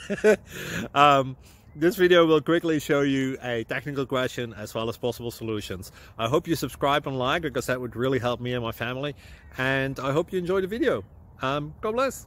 This video will quickly show you a technical question as well as possible solutions. I hope you subscribe and like, because that would really help me and my family. And I hope you enjoy the video. God bless.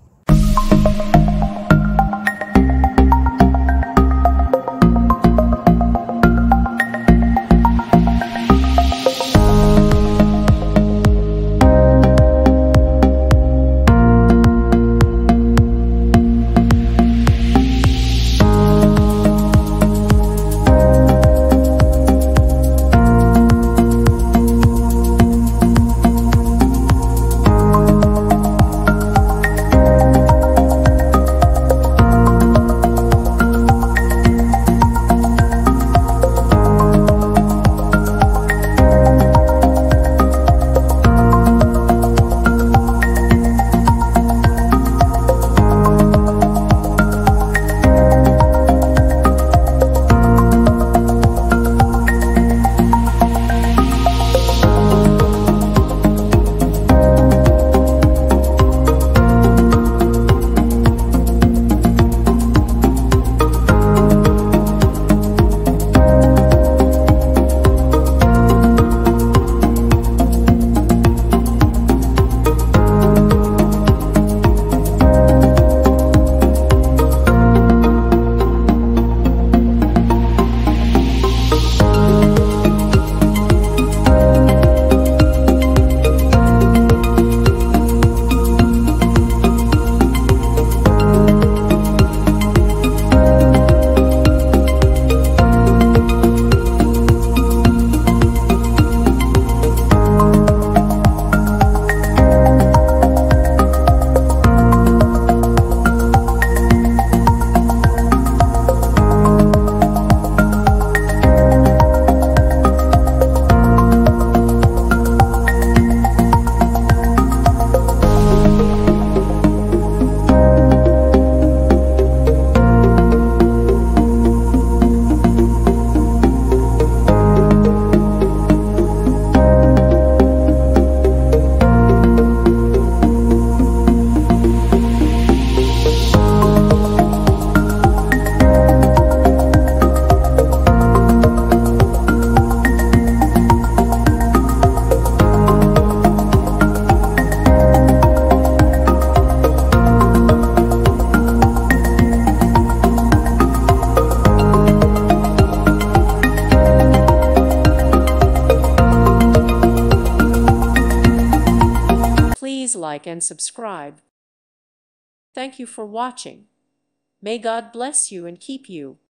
Please like and subscribe. Thank you for watching. May God bless you and keep you.